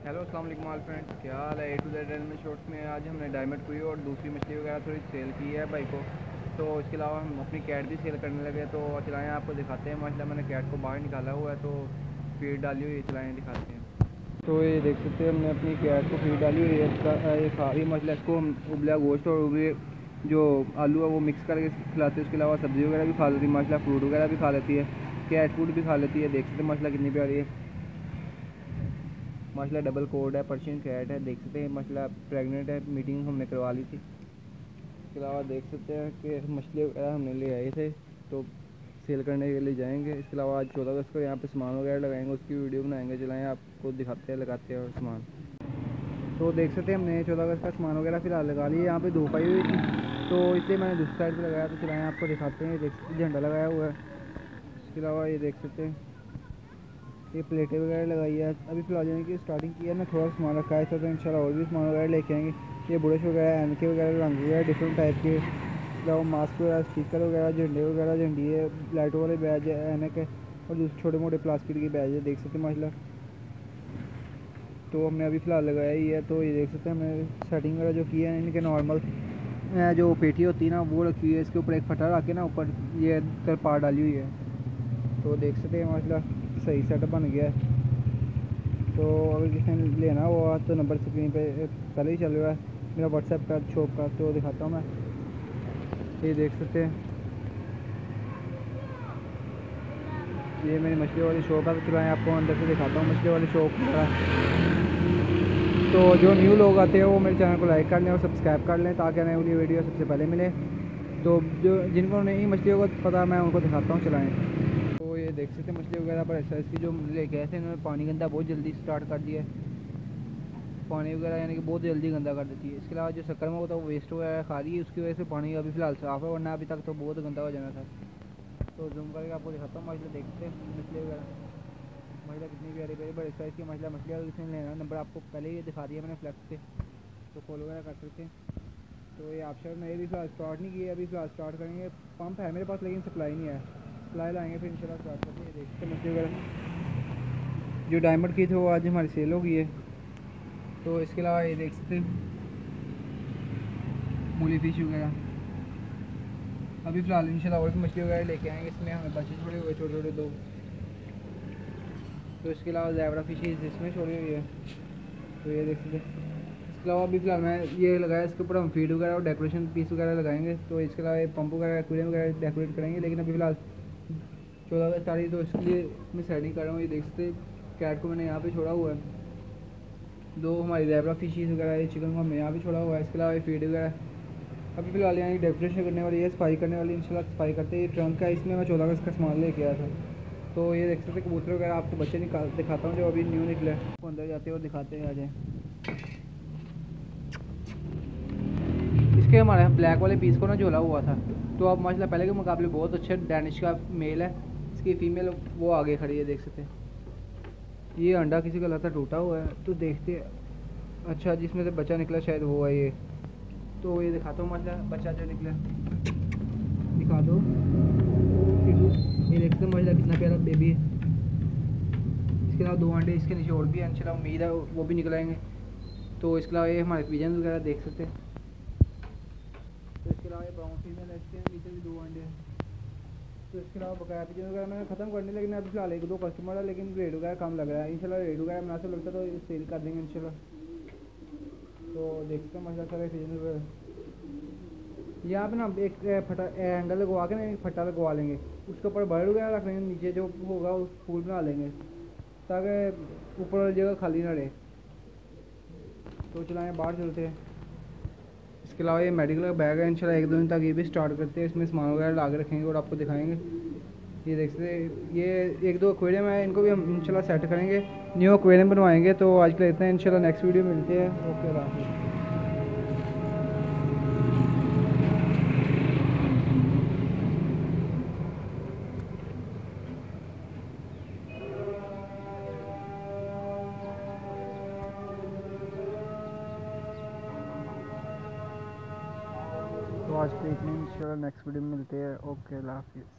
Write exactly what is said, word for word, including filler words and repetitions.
Hello अस्सलाम वालेकुम all friends, क्या हाल है। A to Z animal shorts में आज हमने डायमंड कोई और दूसरी मछली वगैरह थोड़ी सेल की है भाई को। तो इसके अलावा हम अपनी कैट भी सेल करने लगे, तो चलाएँ आपको दिखाते हैं। माशाल्लाह मैंने कैट को बाहर निकाला हुआ है, तो फीड डाली हुई है, चलाएँ दिखाते हैं। तो ये देख सकते हैं हमने अपनी कैट को फीड डाली हुई है, ये खा रही मछली। इसको हम उबला गोश्त और उबले जो आलू है वो मिक्स करके खिलाते हैं। उसके अलावा सब्ज़ी वगैरह भी खा लेती है माशाल्लाह, फ्रूट वगैरह भी खा लेती है, कैट फूड भी खा लेती है। देख सकते हैं माशाल्लाह कितनी प्यारी है माशाल्लाह। डबल कोड है, पर्शियन कैट है, देख सकते हैं माशाल्लाह प्रेग्नेंट है। मीटिंग हमने करवा ली थी। इसके अलावा देख सकते हैं कि मछली वगैरह हमने ले आए थे, तो सेल करने के लिए जाएंगे। इसके अलावा आज चौदह अगस्त को यहाँ पे सामान वगैरह लगाएंगे, उसकी वीडियो बनाएंगे। चलाएँ आपको दिखाते हैं लगाते हैं और सामान। तो देख सकते हैं हमने चौदह अगस्त का सामान वगैरह फ़िलहाल लगा लिया। यहाँ पे धूप आई हुई थी, तो इसलिए मैंने दूसरी साइड पर लगाया। तो चलाएँ आपको दिखाते हैं। देख सकते झंडा लगाया हुआ है। इसके अलावा ये देख सकते हैं ये प्लेटें वगैरह लगाई है। अभी फिलहाल यानी कि स्टार्टिंग की है ना, थोड़ा सामान रखा है, तो इंशाल्लाह और भी सामान वगैरह लेके आएंगे। ये ब्रश वगैरह, एन के वगैरह, रंग वगैरह डिफरेंट टाइप के, इसके मास्क वगैरह, स्टिकर वगैरह, झंडे वगैरह, झंडी है, लाइटों वाले बैज है, एनक है, और दूसरे छोटे मोटे प्लास्टिक के बैज है। देख सकते हैं माशाल्लाह। तो हमने अभी फ़िलहाल लगाया ही है। तो ये देख सकते हैं हमने सेटिंग वगैरह जो की है, इनके नॉर्मल जो पेटी होती है ना वो रखी हुई है। इसके ऊपर एक फटा रख के ना ऊपर ये तरपार डाली हुई है। तो देख सकते हैं माशाल्लाह सही सेटअप बन गया है। तो अगर किसी ने लेना हुआ तो नंबर स्क्रीन पे पहले ही चल रहा है मेरा व्हाट्सएप का शॉप का, तो दिखाता हूँ मैं। ये देख सकते हैं ये मेरी मछली वाली शॉप है। तो चलाएँ आपको अंदर से दिखाता हूँ मछली वाली शॉप का। तो जो न्यू लोग आते हैं वो मेरे चैनल को लाइक कर लें और सब्सक्राइब कर लें, ताकि नई वाली वीडियो सबसे पहले मिले। तो जो जिनको नई मछलियों को पता मैं उनको दिखाता हूँ। चलाएँ तो ये देख सकते हैं मछली वगैरह पर एक्सरसाइज की जो लेके आए थे इन्होंने पानी गंदा बहुत जल्दी स्टार्ट कर दिया है। पानी वगैरह यानी कि बहुत जल्दी गंदा कर देती है। इसके अलावा जो शक्कर में होता है वो वेस्ट वगैरह खा रही है, उसकी वजह से पानी अभी फ़िलहाल साफ़ है, वरना अभी तक तो बहुत गंदा हो जाना था। तो जूम करके आपको दिखाता हूँ मछली। देखते हैं मछली वगैरह, मछलियाँ कितनी प्यारी प्यारी बड़े साइज़ की मछलियाँ। मछली अगर किसी ने लेना नंबर आपको पहले ही दिखा दिया मैंने फ्लैक्स पे, तो कॉल वगैरह कर सकते हैं। तो ये आप मैंने भी फ़िलहाल स्टार्ट नहीं किया, अभी फ़िलहाल स्टार्ट करेंगे। पंप है मेरे पास लेकिन सप्लाई नहीं है, सप्लाई लाएंगे फिर इंशाल्लाह स्टार्ट करते हैं। देखते हैं मछली वगैरह जो डायमंड की थी वो आज हमारी सेल हो गई है। तो इसके अलावा ये देख सकते हैं मूली फिश वगैरह अभी फ़िलहाल इंशाल्लाह और भी मछली वगैरह लेके आएंगे। इसमें हमें बच्चे छोड़े हुए छोटे छोटे दो। तो इसके अलावा ज़ेब्रा फिश इसमें छोड़ी हुई है। तो ये देख सकते हैं। इसके अलावा अभी फ़िलहाल मैं ये लगाया, इसके ऊपर हम फीड वगैरह और डेकोरेशन पीस वगैरह लगाएंगे। तो इसके अलावा पंप वगैरह एक्वेरियम वगैरह डेकोरेट करेंगे, लेकिन अभी फ़िलहाल चौदह अगस्त आ रही है, तो इसके लिए मैं सेटिंग कर रहा हूँ। ये देख सकते कैट को मैंने यहाँ पे छोड़ा हुआ है। दो हमारी ज़ेब्रा फिशीज़ वगैरह है, चिकन को हमने यहाँ पे छोड़ा हुआ है। इसके अलावा ये फीड वगैरह अभी फ़िलहाल यहाँ डेकोरेशन करने वाली है, सफाई करने वाली। इंशाल्लाह सफाई करते हैं। ये ट्रंक है, इसमें मैं चौदह अगस्त का सामान लेके आया था। तो ये देख सकते कबूतर वगैरह आपको बच्चे निकाल दिखाता हूँ जो अभी न्यू निकले, तो अंदर जाते हैं और दिखाते हैं। आ जाए इसके हमारे ब्लैक वाले पीस को ना झोला हुआ था, तो अब माशाल्लाह पहले के मुकाबले बहुत अच्छे डैनिश का मेल है। इसकी फ़ीमेल वो आगे खड़ी है, देख सकते हैं। ये अंडा किसी का लगता टूटा हुआ है, तो देखते हैं। अच्छा जिसमें से बच्चा निकला शायद वो है ये। तो ये दिखाता हूँ माशाल्लाह बच्चा जो निकला, दिखा दो। ये देखते हैं माशाल्लाह कितना प्यारा बेबी है। इसके अलावा दो अंडे इसके नीचे और भी हैं, इंशाल्लाह उम्मीद है वो भी निकलाएंगे। तो इसके अलावा ये हमारे पिजन वगैरह देख सकते हैं। तो इसके अलावा ये ब्राउन फीमेल है, इसके नीचे भी दो अंडे हैं। तो इसके अलावा बकाया पिजन वगैरह मैंने ख़त्म करने, लेकिन अभी फ़िलहाल एक दो कस्टमर है, लेकिन रेट वगैरह कम लग रहा है। इंशाल्लाह रेट वगैरह मुनासिब लगता है तो सेल कर देंगे इंशाल्लाह। तो देखते हैं माशाल्लाह सारे पिजन वगैरह। यहाँ पे ना एक फटा एंगल लगवा के ना एक फटा लगवा लेंगे, उसके ऊपर बर्ड वगैरह रख लेंगे, नीचे जो होगा उस फूल बना लेंगे, ताकि ऊपर वाली जगह खाली ना रहे। तो चलाएँ बाहर चलते हैं। इसके अलावा ये मेडिकल का बैग है, इंशाल्लाह एक दो दिन तक ये भी स्टार्ट करते हैं। इसमें सामान वगैरह ला के रखेंगे और आपको दिखाएंगे। ये देखते ये एक दो एक्वेरियम है, इनको भी हम इंशाल्लाह सेट करेंगे, न्यू एक्वेरियम बनवाएंगे। तो आज के लिए इतना है, इंशाल्लाह नेक्स्ट वीडियो मिलते हैं। ओके अल्लाह हाफ़िज़। तो आज के इतने, इंशाल्लाह नेक्स्ट वीडियो में मिलते हैं। ओके अल्लाह हाफ़िज़।